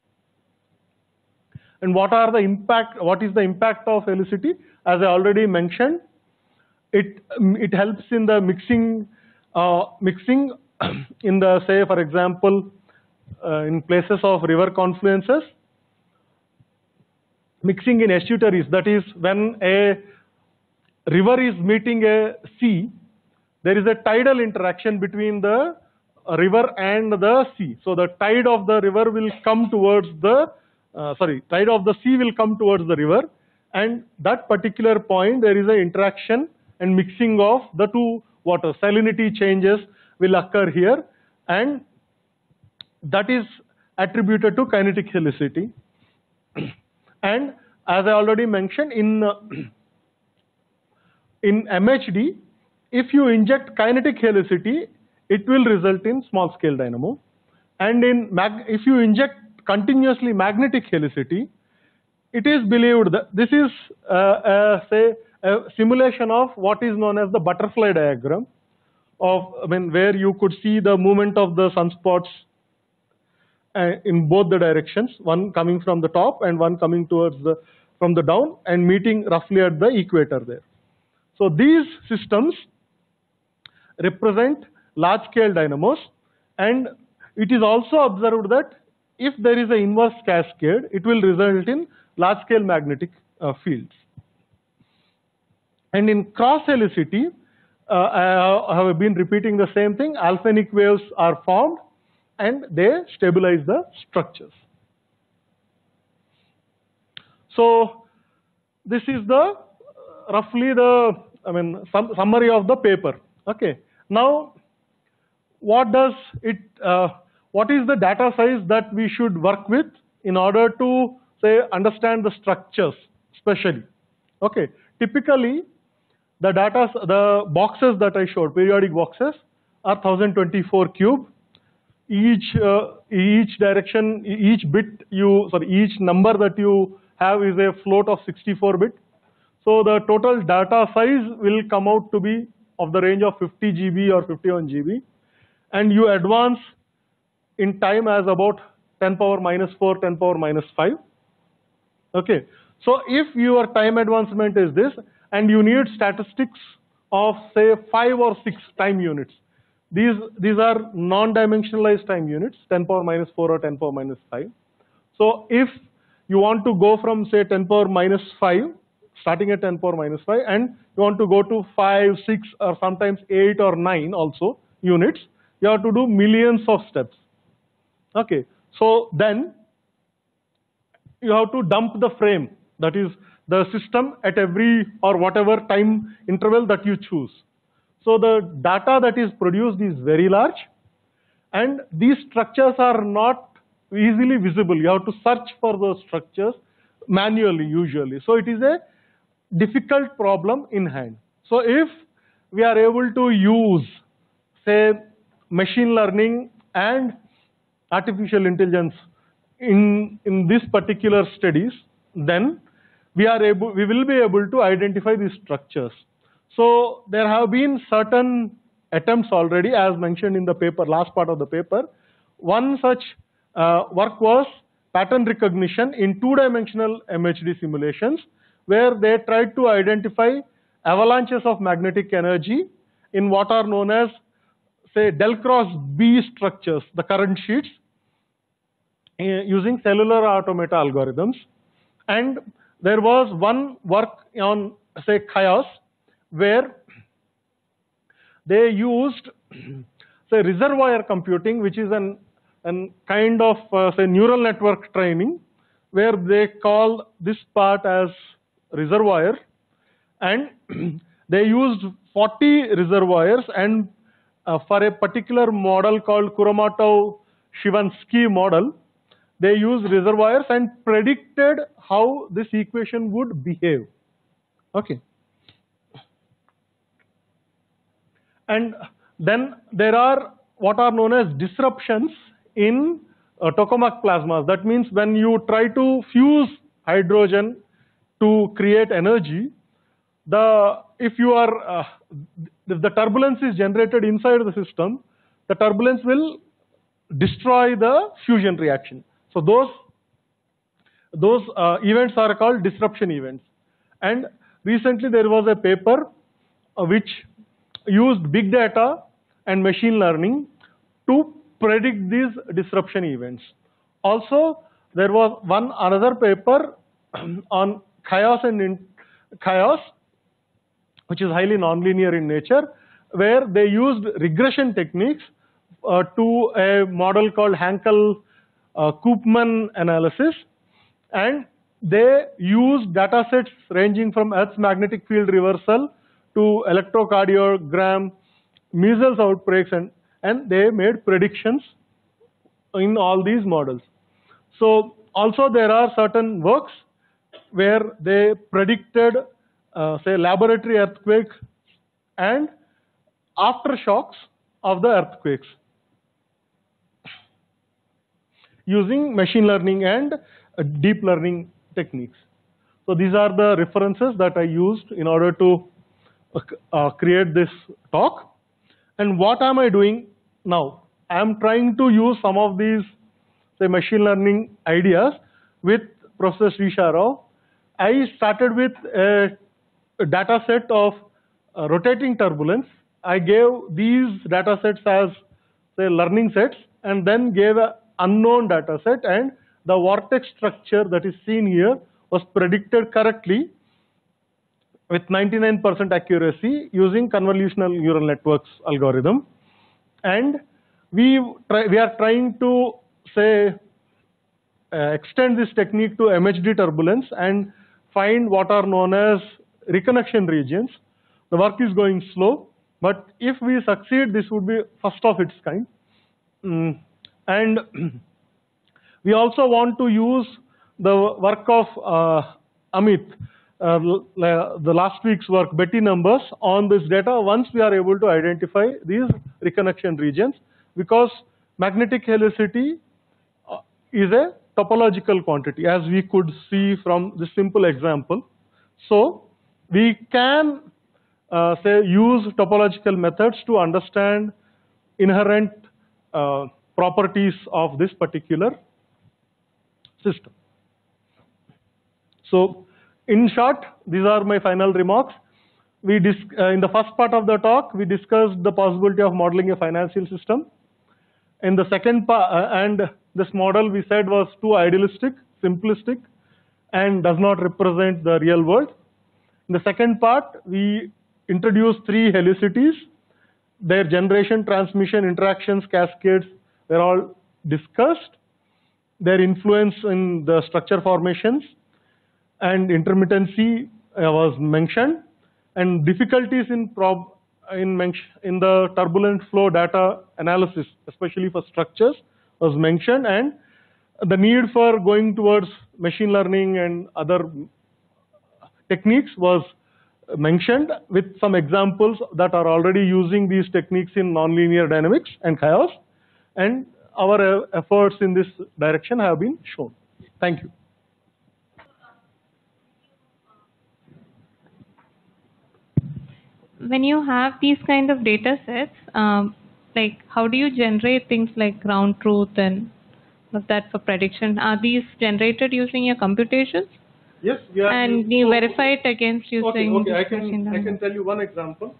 B: And what are the impact? What is the impact of helicity? As I already mentioned, it it helps in the mixing, uh, mixing in the, say, for example, uh, in places of river confluences, mixing in estuaries. That is, when a river is meeting a sea, there is a tidal interaction between the river and the sea. So the tide of the river will come towards the, uh, sorry, tide of the sea will come towards the river, and that particular point there is an interaction and mixing of the two waters. Salinity changes will occur here, and that is attributed to kinetic helicity. And as I already mentioned, in uh, in M H D, if you inject kinetic helicity, it will result in small scale dynamo. And in mag if you inject continuously magnetic helicity, it is believed that this is uh, uh, say a simulation of what is known as the butterfly diagram of, I mean, where you could see the movement of the sunspots uh, in both the directions, one coming from the top and one coming towards the from the down and meeting roughly at the equator there. So these systems represent large-scale dynamos, and it is also observed that if there is an inverse cascade, it will result in large-scale magnetic uh, fields. And in cross-helicity, uh, I have been repeating the same thing. Alphanic waves are formed, and they stabilize the structures. So this is the uh, roughly the, I mean, sum, summary of the paper. Okay. Now, what does it? Uh, what is the data size that we should work with in order to, say, understand the structures, especially? Okay. Typically, the data, the boxes that I showed, periodic boxes, are one thousand twenty-four cube. Each uh, each direction, each bit you, sorry, each number that you have is a float of sixty-four bit. So the total data size will come out to be of the range of fifty G B or fifty-one G B, and you advance in time as about ten power minus four, ten power minus five. Okay, so if your time advancement is this, and you need statistics of, say, five or six time units, these these are non-dimensionalized time units, ten power minus four or ten power minus five. So if you want to go from, say, ten power minus five, starting at ten power minus five, and you want to go to five, six, or sometimes eight or nine also units, you have to do millions of steps. Okay, so then you have to dump the frame, that is the system, at every or whatever time interval that you choose. So the data that is produced is very large, and these structures are not easily visible. You have to search for those structures manually usually. So it is a difficult problem in hand. So if we are able to use, say, machine learning and artificial intelligence in, in this particular studies, then we are able, we will be able to identify these structures. So there have been certain attempts already, as mentioned in the paper, last part of the paper. One such uh, work was pattern recognition in two-dimensional M H D simulations, where they tried to identify avalanches of magnetic energy in what are known as, say, del cross B structures, the current sheets, uh, using cellular automata algorithms. And there was one work on, say, chaos, where they used, say, reservoir computing, which is an, an kind of, uh, say, neural network training, where they call this part as reservoir, and they used forty reservoirs, and uh, for a particular model called Kuromatov-Shivansky model, they used reservoirs and predicted how this equation would behave. Okay. And then there are what are known as disruptions in uh, tokamak plasmas. That means when you try to fuse hydrogen to create energy, the if you are uh, if the turbulence is generated inside the system, the turbulence will destroy the fusion reaction. So those those uh, events are called disruption events. And recently there was a paper uh, which used big data and machine learning to predict these disruption events. Also, there was one another paper on chaos and in chaos, which is highly nonlinear in nature, where they used regression techniques uh, to a model called Hankel-Koopman analysis, and they used data sets ranging from Earth's magnetic field reversal to electrocardiogram, measles outbreaks, and, and they made predictions in all these models. So also there are certain works where they predicted, uh, say, laboratory earthquakes and aftershocks of the earthquakes using machine learning and uh, deep learning techniques. So these are the references that I used in order to uh, uh, create this talk. And what am I doing now? I am trying to use some of these, say, machine learning ideas with Professor Srisha Rao. I started with a, a data set of uh, rotating turbulence. I gave these data sets as, say, learning sets, and then gave an unknown data set, and the vortex structure that is seen here was predicted correctly with ninety-nine percent accuracy using convolutional neural networks algorithm. And we try, we are trying to, say, uh, extend this technique to M H D turbulence and find what are known as reconnection regions. The work is going slow, but if we succeed, this would be first of its kind. Mm. And we also want to use the work of uh, Amit, uh, the last week's work, Betty numbers, on this data once we are able to identify these reconnection regions, because magnetic helicity uh, is a topological quantity, as we could see from this simple example. So we can uh, say use topological methods to understand inherent uh, properties of this particular system. So in short, these are my final remarks. We dis uh, in the first part of the talk, we discussed the possibility of modeling a financial system. In the second part, uh, and this model we said was too idealistic, simplistic, and does not represent the real world. In the second part, we introduced three helicities. Their generation, transmission, interactions, cascades were all discussed. Their influence in the structure formations and intermittency uh, was mentioned, and difficulties in prob in, in the turbulent flow data analysis, especially for structures, was mentioned, and the need for going towards machine learning and other techniques was mentioned, with some examples that are already using these techniques in nonlinear dynamics and chaos, and our uh, efforts in this direction have been shown. Thank you.
C: When you have these kind of data sets, um, like how do you generate things like ground truth and that for prediction? Are these generated using your computations?
B: Yes, we are.
C: And you verify it against using
B: okay, okay. I can
C: machine learning.
B: I can tell you one example.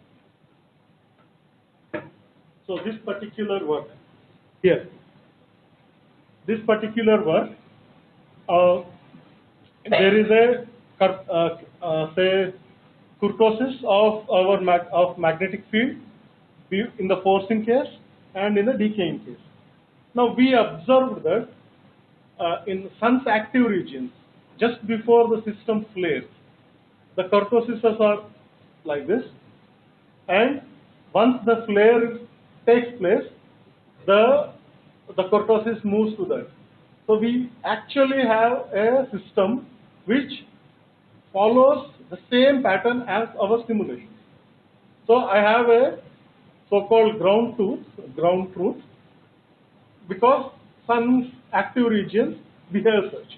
B: So this particular work here, this particular work, uh, there is a uh, uh, say kurtosis of our mag of magnetic field in the forcing case and in the decaying case. Now we observed that uh, in sun's active regions, just before the system flares, the kurtosisters are like this, and once the flare takes place, the the kurtosis moves to that. So we actually have a system which follows the same pattern as our simulation. So I have a so-called ground truth, ground truth, because sun's active regions behave such.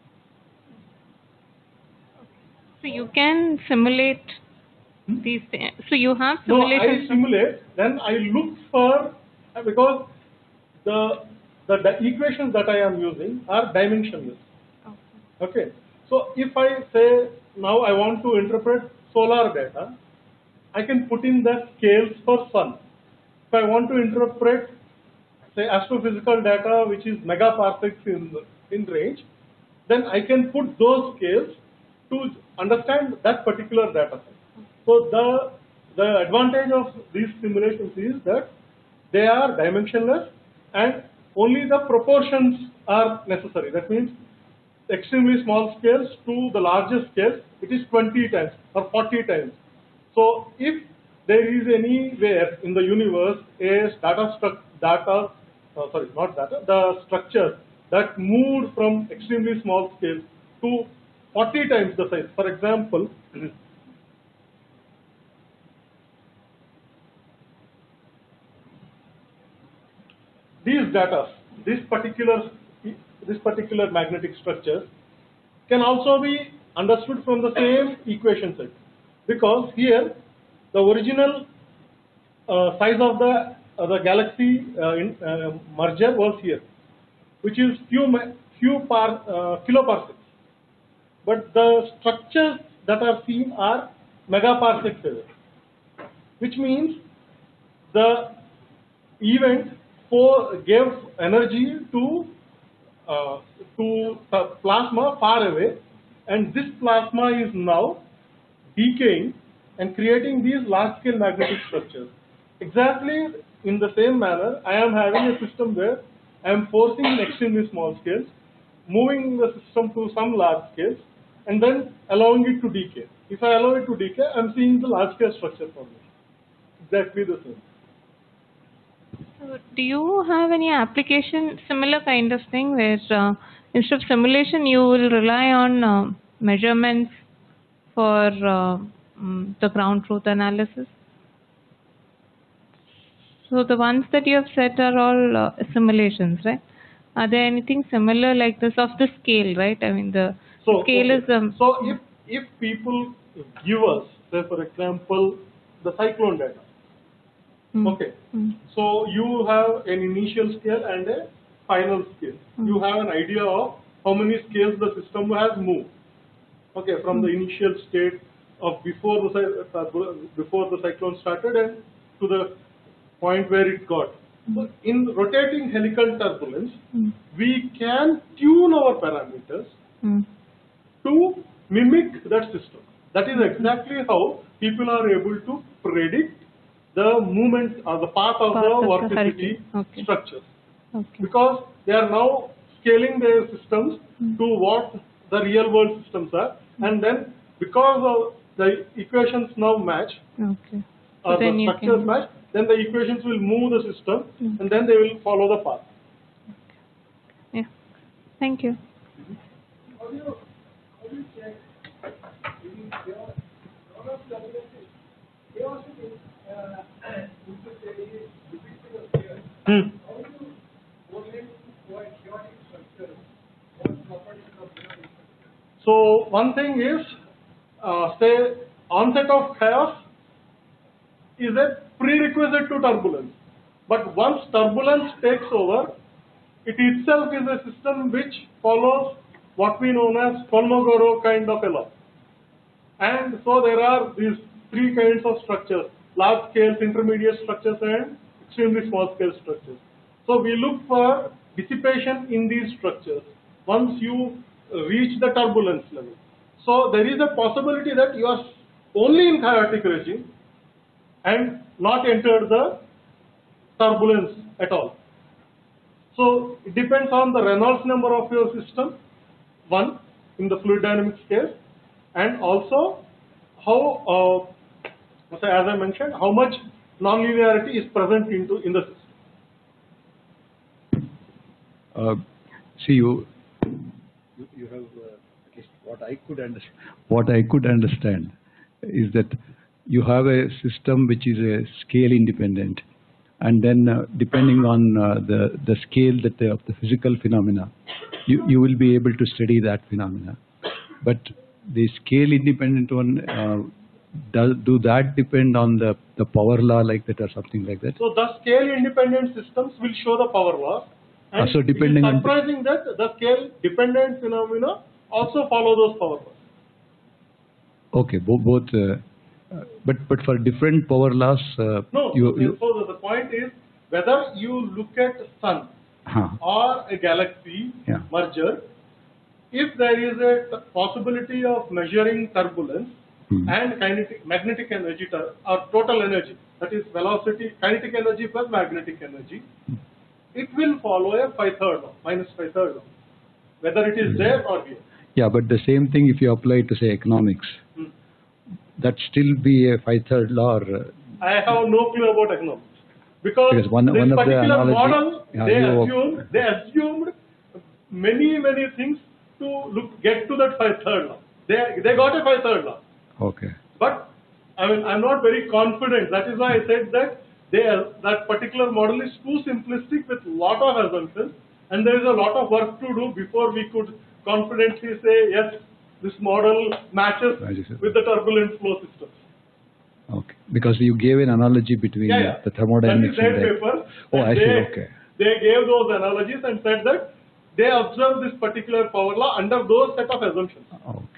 C: So you can simulate
B: Hmm?
C: these things. So you have
B: No, I
C: simulations.
B: simulate, then I look for, because the, the the equations that I am using are dimensionless. Okay. So if I say now I want to interpret solar data, I can put in the scales for sun. If I want to interpret, say, astrophysical data which is megaparsecs in in range, then I can put those scales to understand that particular data set. So the the advantage of these simulations is that they are dimensionless and only the proportions are necessary. That means extremely small scales to the largest scales, it is twenty times or forty times. So if there is anywhere in the universe a data struct data, uh, sorry, not data, the structure that moved from extremely small scale to forty times the size. For example, these data, this particular this particular magnetic structure can also be understood from the same equation set, because here the original uh, size of the uh, the galaxy uh, in, uh, merger was here, which is few ma- few par, uh, kiloparsecs, but the structures that are seen are megaparsecs away, which means the event for gave energy to uh, to the plasma far away, and this plasma is now decaying and creating these large-scale magnetic structures. Exactly in the same manner, I am having a system where I am forcing in extremely small scales, moving the system to some large scales, and then allowing it to decay. If I allow it to decay, I am seeing the large-scale structure formation. Exactly the same.
C: So do you have any application, similar kind of thing, where uh, instead of simulation you will rely on uh, measurements for uh, mm, the ground truth analysis? So the ones that you have said are all uh, simulations, right? Are there anything similar like this of the scale, right? I mean, the, the
B: So,
C: scale
B: okay.
C: is um,
B: So if if people give us, say for example, the cyclone data,
C: mm,
B: okay.
C: mm,
B: So you have an initial scale and a final scale.
C: Mm.
B: You have an idea of how many scales the system has moved. Okay, from the initial state of before the cy- uh, before the cyclone started and to the point where it got. So in rotating helical turbulence,
C: mm,
B: we can tune our parameters
C: mm.
B: to mimic that system. That is exactly how people are able to predict the movement or the path of
C: Path
B: the
C: of the
B: vorticity
C: hurricane. Okay.
B: structures,
C: Okay.
B: because they are now scaling their systems
C: Mm.
B: to what the real world systems are, and then because of the equations now match
C: Okay. So
B: or
C: then
B: the
C: you
B: structures
C: can.
B: match, then the equations will move the system
C: Mm.
B: and then they will follow the path.
C: Yeah. Thank you.
B: Hmm. So one thing is, uh, say, onset of chaos is a prerequisite to turbulence. But once turbulence takes over, it itself is a system which follows what we know as Kolmogorov kind of a law. And so there are these three kinds of structures: large scale, intermediate structures, and extremely small scale structures. So we look for dissipation in these structures once you reach the turbulence level. So there is a possibility that you are only in chaotic regime and not entered the turbulence at all. So it depends on the Reynolds number of your system, one, in the fluid dynamics case, and also how, uh, so as I mentioned, how much nonlinearity is present into in the system.
D: Uh, see, you, you, you have, uh, at least what I could understand, what I could understand is that you have a system which is a scale independent, and then uh, depending on uh, the, the scale that the, of the physical phenomena, you, you will be able to study that phenomena. But the scale independent one, uh, does, do that depend on the, the power law like that or something like that?
B: So the scale independent systems will show the power law. And
D: Uh, so depending
B: it
D: on
B: is surprising that the scale dependent phenomena also follow those power laws.
D: Okay, bo both, uh, uh, but but for different power laws, uh,
B: No,
D: you, you
B: so the, the point is whether you look at sun
D: huh,
B: or a galaxy
D: yeah.
B: merger, if there is a possibility of measuring turbulence
D: Hmm.
B: and kinetic magnetic energy or total energy, that is velocity, kinetic energy plus magnetic energy, it will follow a phi-third law, minus phi-third law, whether it is there or here.
D: Yeah, but the same thing if you apply to say economics,
B: Hmm.
D: that still be a phi-third law. Or, uh,
B: I have no clue about economics. Because,
D: Because one-
B: this
D: one of the
B: particular
D: analogy-
B: model,
D: yeah,
B: they
D: you-
B: assumed, they assumed many, many things to look, get to that phi-third law. They, they got a phi-third law.
D: okay.
B: But I mean, I'm not very confident. That is why I said that they are, that particular model is too simplistic with lot of assumptions, and there is a lot of work to do before we could confidently say yes, this model matches
D: Matches.
B: with the turbulent flow systems.
D: Okay, because you gave an analogy between
B: Yeah, yeah.
D: the thermodynamics
B: that is
D: and
B: their
D: the...
B: paper.
D: Oh,
B: and
D: I see,
B: they,
D: okay.
B: They gave those analogies and said that they observed this particular power law under those set of assumptions.
D: Okay.